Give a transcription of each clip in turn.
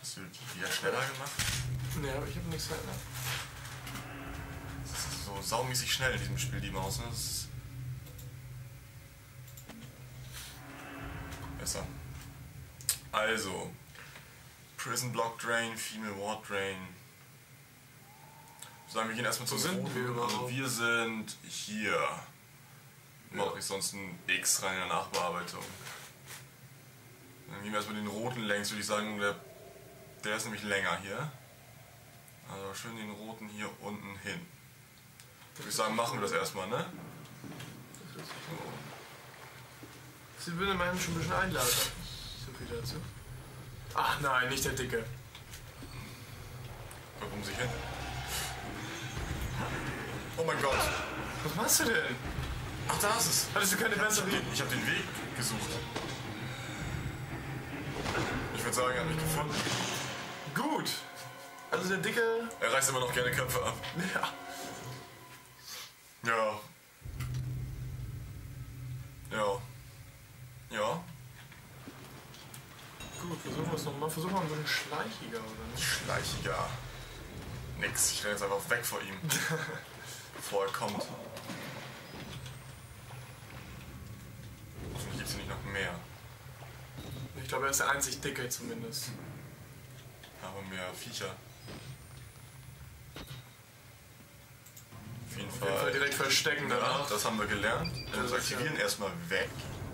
Hast du die wieder schneller gemacht? Ne, aber ich habe nichts verändert. Das ist so saumäßig schnell in diesem Spiel, die Maus, ne? Das ist besser. Also, Prison Block Drain, Female Ward Drain. Sagen wir gehen erstmal zum Roten. Also wir sind hier. Mache ich sonst ein X rein in der Nachbearbeitung. Dann gehen wir erstmal den roten längs, würde ich sagen, der ist nämlich länger hier. Also schön den roten hier unten hin. Würde ich sagen, machen wir das erstmal, ne? Sie würde meinen schon ein bisschen einladen. So viel dazu. Ach nein, nicht der Dicke. Warum sich hin? Oh mein Gott. Was machst du denn? Ach, da ist es. Hattest du keine bessere Idee? Ich habe den Weg gesucht. Ich würde sagen, er hat mich gefunden. Gut. Also der Dicke... Er reißt immer noch gerne Köpfe ab. Ja. Ja. Ja. Ja. Gut, versuchen wir es nochmal. Versuchen wir ein bisschen schleichiger, oder nicht? Schleichiger. Nix, ich renne jetzt einfach weg vor ihm. Bevor er kommt. Hoffentlich gibt es hier nicht noch mehr. Ich glaube, er ist der einzig Dicke zumindest. Aber mehr Viecher. Auf jeden Auf jeden Fall direkt verstecken danach. Ja, das haben wir gelernt. Das aktivieren erstmal weg.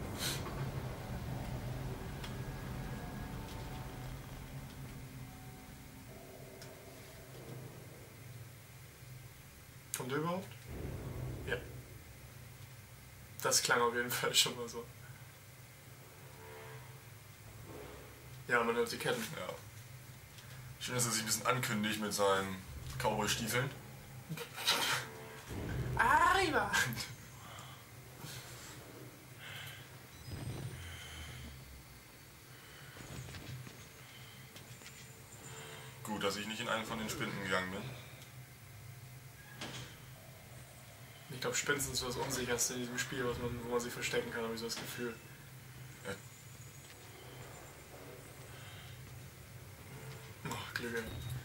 Kommt der überhaupt? Ja. Das klang auf jeden Fall schon mal so. Ja, man hört die Ketten. Ja. Schön, dass er sich ein bisschen ankündigt mit seinen Cowboy-Stiefeln. Arriba! Gut, dass ich nicht in einen von den Spinden gegangen bin. Ich glaube, Spinnen sind so das Unsicherste in diesem Spiel, wo man sich verstecken kann, habe ich so das Gefühl. Ja. Ach, Glück.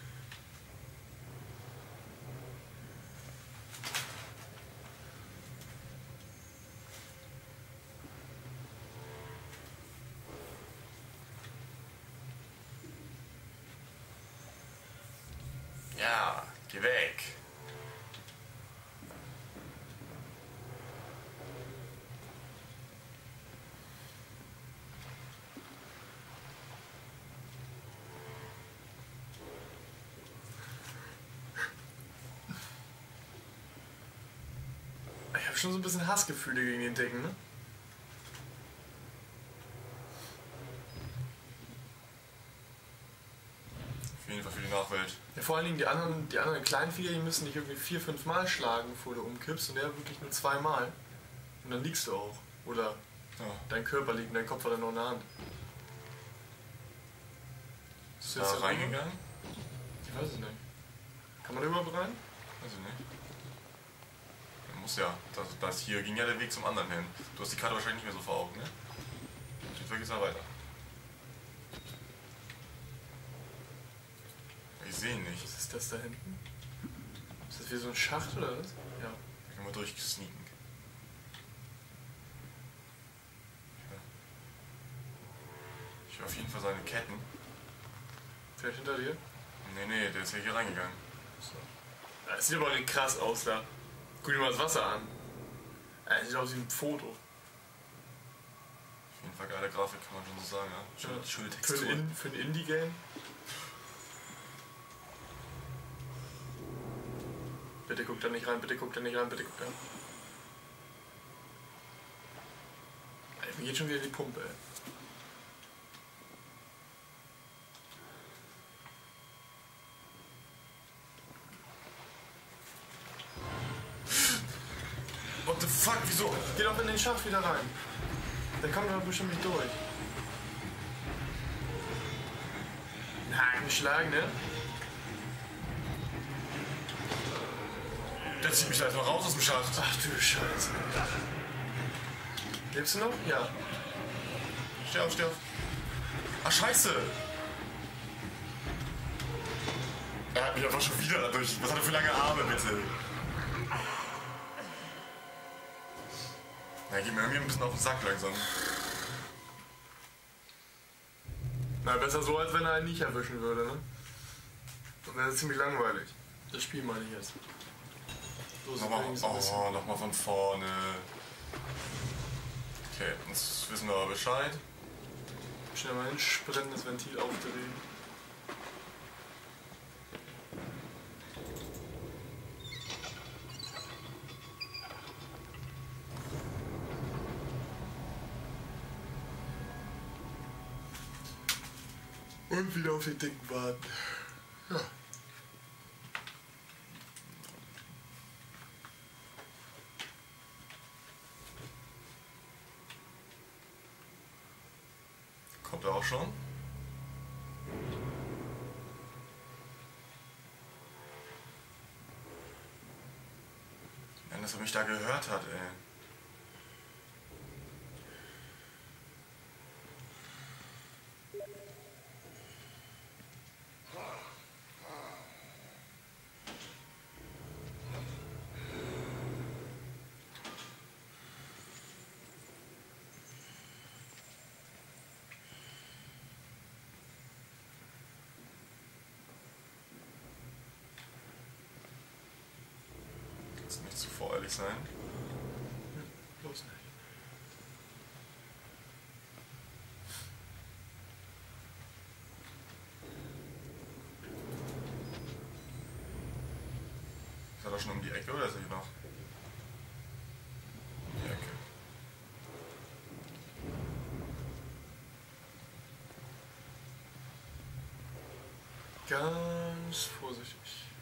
Ja, geh weg. Ich habe schon so ein bisschen Hassgefühle gegen den Dicken, ne? Auf jeden Fall für die Nachwelt. Ja, vor allen Dingen die anderen kleinen Viecher, die müssen dich irgendwie 4-5 Mal schlagen, bevor du umkippst, und der wirklich nur 2 Mal. Und dann liegst du auch. Oder Ja. dein Körper liegt und dein Kopf hat dann noch eine Hand. Ist da reingegangen? Ich weiß es nicht. Kann man da überhaupt rein? Weiß ich nicht. Man muss ja. Das hier ging ja der Weg zum anderen hin. Du hast die Karte wahrscheinlich nicht mehr so vor Augen, ne? Jetzt geht's ja weiter. Ich sehe ihn nicht. Was ist das da hinten? Ist das wie so ein Schacht oder was? Ja. Da können wir durchsneaken. Ich höre auf jeden Fall seine Ketten. Vielleicht hinter dir? Nee, der ist ja hier reingegangen. So. Das sieht aber nicht krass aus da. Guck dir mal das Wasser an. Das sieht aus wie ein Foto. Auf jeden Fall geile Grafik, kann man schon so sagen, ja. Schöne Textur. Für ein Indie-Game. Bitte guck da nicht rein, bitte guck da nicht rein, bitte guck da. Alter, mir geht schon wieder die Pumpe, ey. What the fuck, wieso? Geh doch in den Schacht wieder rein. Der kommt doch bestimmt nicht durch. Nein, geschlagen, ne? Der zieht mich da einfach raus aus dem Schacht. Ach du Scheiße. Lebst du noch? Ja. Steh auf. Ach, scheiße. Er hat mich einfach schon wieder dadurch. Was hat er für lange Arme, bitte? Na, geht mir irgendwie ein bisschen auf den Sack langsam. Na, besser so, als wenn er einen nicht erwischen würde, ne? Dann wäre das ziemlich langweilig. Das Spiel meine ich jetzt. So nochmal von vorne. Okay, jetzt wissen wir aber Bescheid. Schnell mal hinsprinten, das Ventil aufdrehen. Und wieder auf die Dicken warten. Ja. Kommt er auch schon? Wenn das er mich da gehört hat, ey. Nicht zu voreilig sein. Bloß nicht. Ist er da schon um die Ecke oder ist er hier noch? Um die Ecke. Ganz vorsichtig.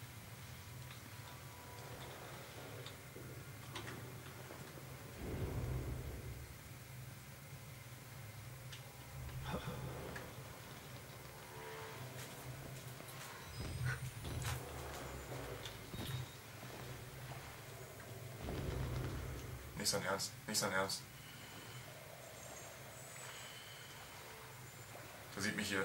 Nicht sein Ernst, nicht sein Ernst. Der sieht mich hier.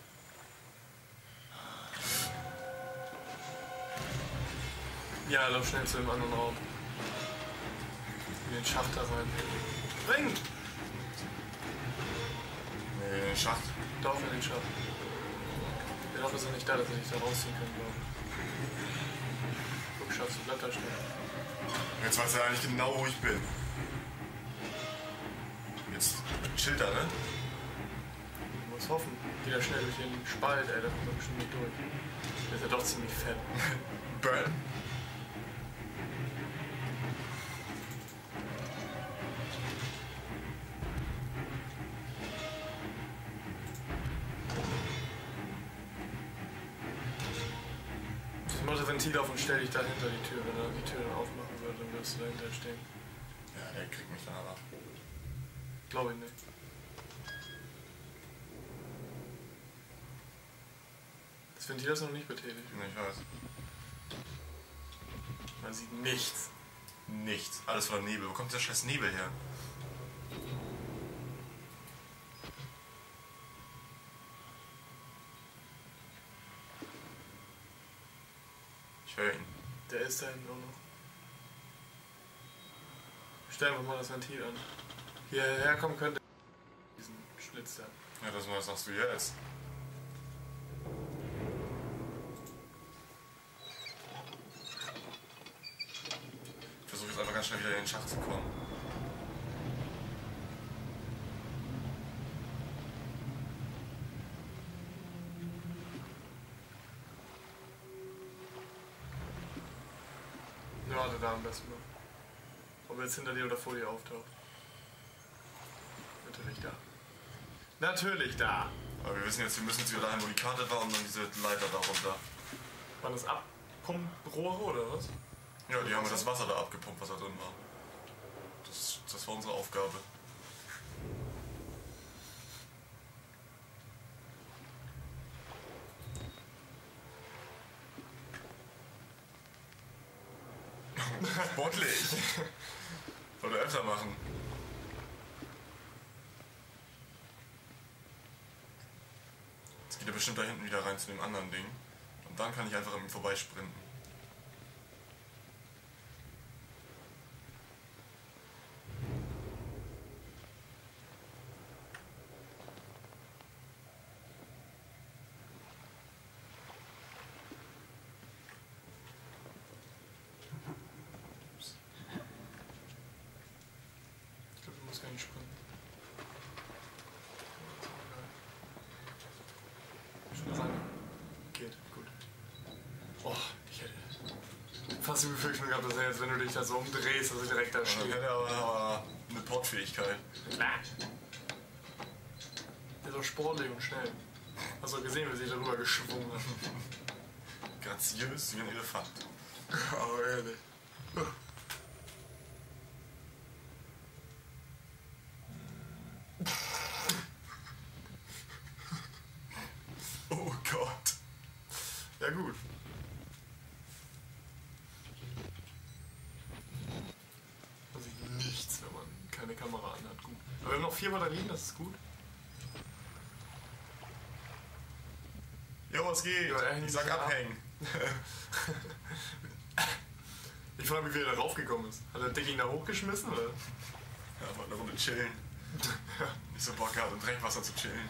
Ja, lauf schnell zu dem anderen Raum. In den Schacht da rein. Spring! Nee, in den Schacht. Doch, in den Schacht. Ich hoffe, dass er nicht da, dass er nicht da rausziehen kann, glaube ich. Guck, Schatz, bleib da stehen. Jetzt weiß er ja nicht genau, wo ich bin. Jetzt chillt er, ne? Ich muss hoffen. Geh da schnell durch den Spalt, ey, da kommt er bestimmt nicht durch. Der ist ja doch ziemlich fett. Burn. Ich mach das Ventil auf und stell dich da hinter die Tür. Wenn er die Tür dann aufmachen würde, dann wirst du dahinter stehen. Ja, der kriegt mich dann aber. Glaube ich nicht. Das Ventil ist noch nicht betätigt. Nee, ich weiß. Man sieht nichts. Nichts. Alles voller Nebel. Wo kommt der scheiß Nebel her? Ich höre ihn. Der ist da hinten auch noch. Stell einfach mal das Ventil an. Hierher kommen könnte diesen Schlitz da. Ja, was sagst du jetzt? Ich versuche jetzt einfach ganz schnell wieder in den Schacht zu kommen. Ja, warte da am besten noch. Ob er jetzt hinter dir oder vor dir auftaucht. Natürlich da. Natürlich da! Aber wir wissen jetzt, wir müssen jetzt wieder dahin, wo die Karte war und dann diese Leiter da runter. Waren das Abpumprohre oder was? Ja, die haben das Wasser da abgepumpt, was da drin war. Das war unsere Aufgabe. Sportlich. Sollte öfter machen. Jetzt geht er bestimmt da hinten wieder rein zu dem anderen Ding. Und Und dann kann ich einfach an ihm vorbeisprinten. Ich glaube, du musst gar nicht springen. Schon sagen. Geht, gut. Oh, ich hätte fast die Befürchtung gehabt, dass er jetzt, wenn du dich da so umdrehst, dass er direkt da steht. Dann hätte er aber eine Portfähigkeit. Klar. Der ist auch sportlich und schnell. Hast du gesehen, wie sich darüber geschwungen hat? Graziös wie ein Elefant. Aber ehrlich. Oh Gott. Ja gut. Man sieht nichts, wenn man keine Kamera anhat. Gut. Aber wir haben noch 4 Batterien, das ist gut. Jo, was geht? Ja, Ich sag abhängen. Ich frage mich, wie er da raufgekommen ist. Hat der Dick ihn da hochgeschmissen, oder? Ja, wollte eine Runde chillen. Nicht so Bock gehabt, im Trinkwasser zu chillen.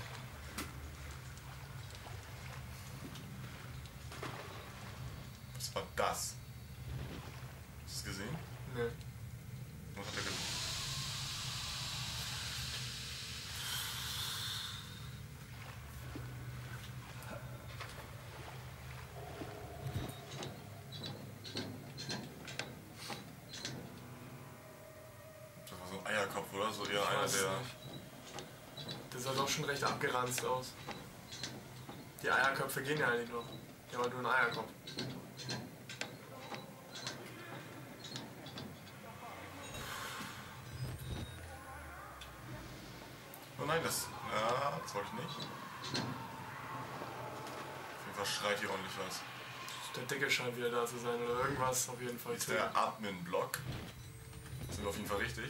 Was war das? Hast du es gesehen? Nee. Was hat er gemacht? Das war so ein Eierkopf, oder? So eher einer, Weiß es der... nicht. Der sah doch schon recht abgeranzt aus. Die Eierköpfe gehen ja eigentlich noch. Ja, aber nur ein Eierkopf. Oh nein, das... Ja, das wollte ich nicht. Auf jeden Fall schreit hier ordentlich was. Der Dicke scheint wieder da zu sein oder irgendwas auf jeden Fall. Hier ist der Admin-Block. Sind wir auf jeden Fall richtig.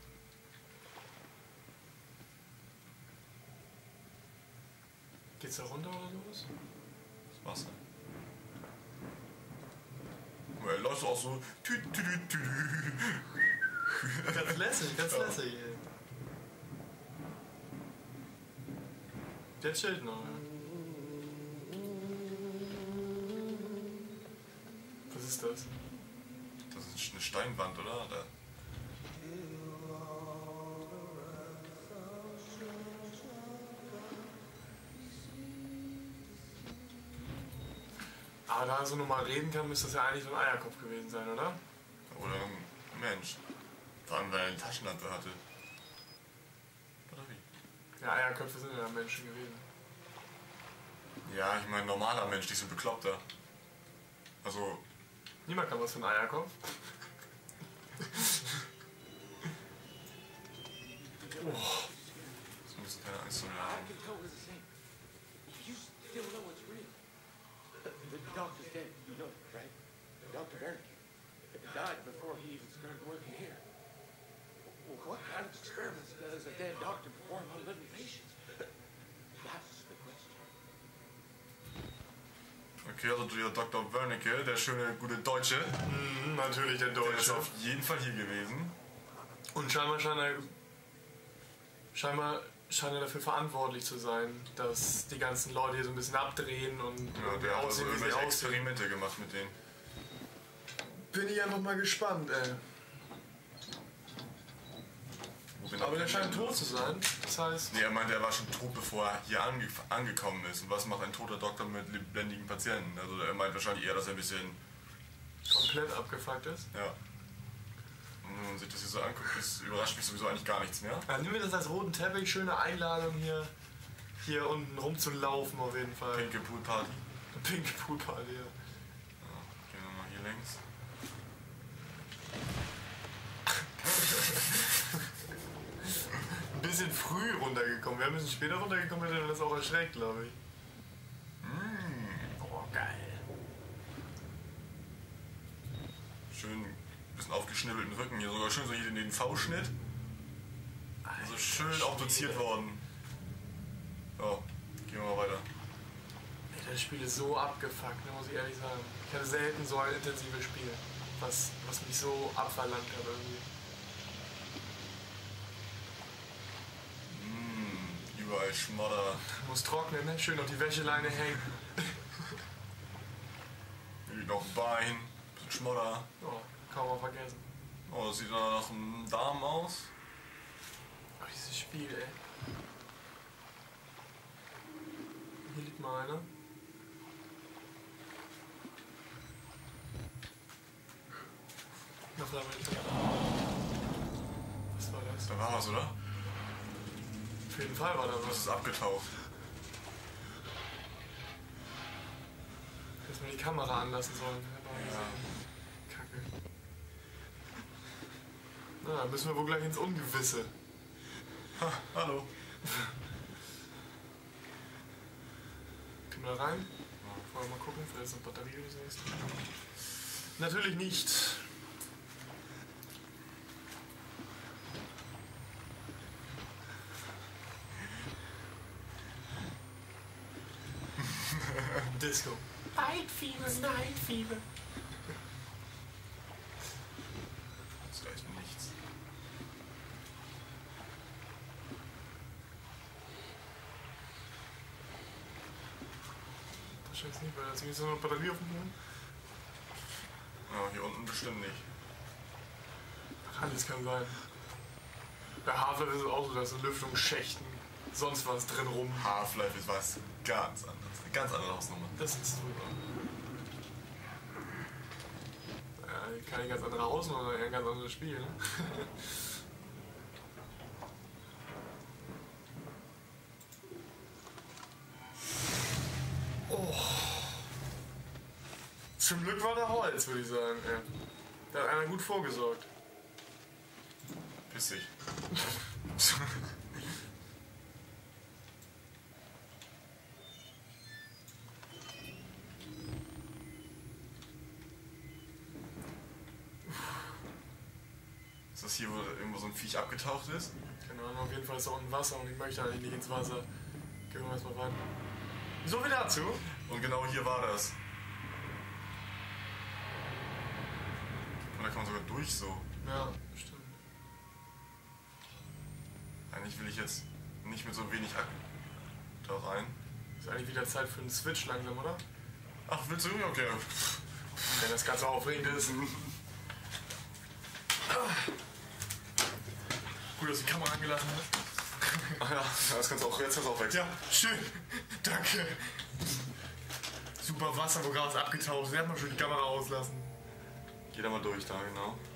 Geht's da runter oder sowas? Das Wasser. Er läuft auch so. Ganz lässig, ganz lässig. Ey. Der chillt noch. Ja. Was ist das? Das ist eine Steinwand, oder? Da. Aber da er so normal reden kann, müsste das ja eigentlich so ein Eierkopf gewesen sein, oder? Oder ein Mensch. Vor allem, weil er eine Taschenlampe hatte. Oder wie? Ja, Eierköpfe sind ja Menschen gewesen. Ja, ich meine, normaler Mensch, nicht so ein Bekloppter. Also, Niemand kann was für einen Eierkopf. das müssen keine Angst vor mir I haben. can tell we're the same. You still know it's real. The doctor's dead, you know, right? Dr. Wernicke. Died before he even started working here. Well, what kind of experiments does a dead doctor perform on living patients? That's the question. Okay, also der Dr. Wernicke, der schöne, gute Deutsche, Natürlich der der ist Deutsche. auf jeden Fall hier gewesen. Und scheinbar scheint er dafür verantwortlich zu sein, dass die ganzen Leute hier so ein bisschen abdrehen und Ja, der hat also aussehen, wie sie irgendwelche aussehen. Experimente gemacht mit denen. Bin ich einfach mal gespannt, ey. Aber der scheint tot zu sein. Das heißt, Nee, er meinte, er war schon tot, bevor er hier angekommen ist. Und was macht ein toter Doktor mit lebendigen Patienten? Also er meint wahrscheinlich eher, dass er ein bisschen... komplett abgefuckt ist. Ja. Und wenn man sich das hier so anguckt, das überrascht mich sowieso eigentlich gar nichts mehr. Dann nehmen wir das als roten Teppich, schöne Einladung hier unten rumzulaufen auf jeden Fall. Pinke Poolparty. Pinke Poolparty, ja. Ja, gehen wir mal hier längs. Ein bisschen früh runtergekommen. Wir haben ein bisschen später runtergekommen, hätte das auch erschreckt, glaube ich. Oh, geil. Schön ein bisschen aufgeschnibbelten Rücken hier, sogar schön so hier in den V-Schnitt. Also schön obduziert worden. So, gehen wir mal weiter. Das Spiel ist so abgefuckt, muss ich ehrlich sagen. Ich hatte selten so ein intensives Spiel, was mich so abverlangt hat irgendwie. Überall Schmodder. Muss trocknen, ne? Schön auf die Wäscheleine hängen. Hier liegt noch ein Bein, bisschen Schmodder. Oh, kaum mal vergessen. Oh, das sieht nach einem Darm aus. Oh, dieses Spiel, ey. Hier liegt mal einer. Was war das? Da war was, oder? Auf jeden Fall war da Das was. ist abgetaucht. Dass wir die Kamera anlassen sollen. Ja. Kacke. Na, dann müssen wir wohl gleich ins Ungewisse. Ha, hallo. Können wir da rein? Wollen wir mal gucken, vielleicht ist eine Batterie oder so. Natürlich nicht. Disco. Night Fever, Night Fever. Das ist gleich nichts. Wahrscheinlich nicht, weil da ist irgendwie so eine Batterie auf dem Boden. Ja, hier unten bestimmt nicht. Alles kann sein. Bei Half-Life ist es auch so, dass in Lüftungsschächten sonst was drin rum. Half-Life ist was ganz anderes. Eine ganz andere Hausnummer. Das ist drüber. Ja, keine ganz andere Hausnummer, sondern eher ein ganz anderes Spiel. Ne? Oh. Zum Glück war da Holz, würde ich sagen. Ja. Da hat einer gut vorgesorgt. Pissig. Ist das hier, wo irgendwo so ein Viech abgetaucht ist? Keine Ahnung, auf jeden Fall ist da unten Wasser und ich möchte eigentlich nicht ins Wasser. Gehen wir erstmal rein. So wie dazu. Und genau hier war das. Und da kann man sogar durch so. Ja, stimmt. Eigentlich will ich jetzt nicht mit so wenig da rein. Ist eigentlich wieder Zeit für einen Switch langsam, oder? Ach, willst du? Okay. Wenn das Ganze aufregend ist. Gut, dass du die Kamera angelassen hast. Ach ja, das kannst du auch, jetzt kannst du auch weg. Ja, schön. Danke. Super Wasser, wo gerade abgetaucht ist. Erstmal schön die Kamera auslassen. Geh da mal durch, da, genau.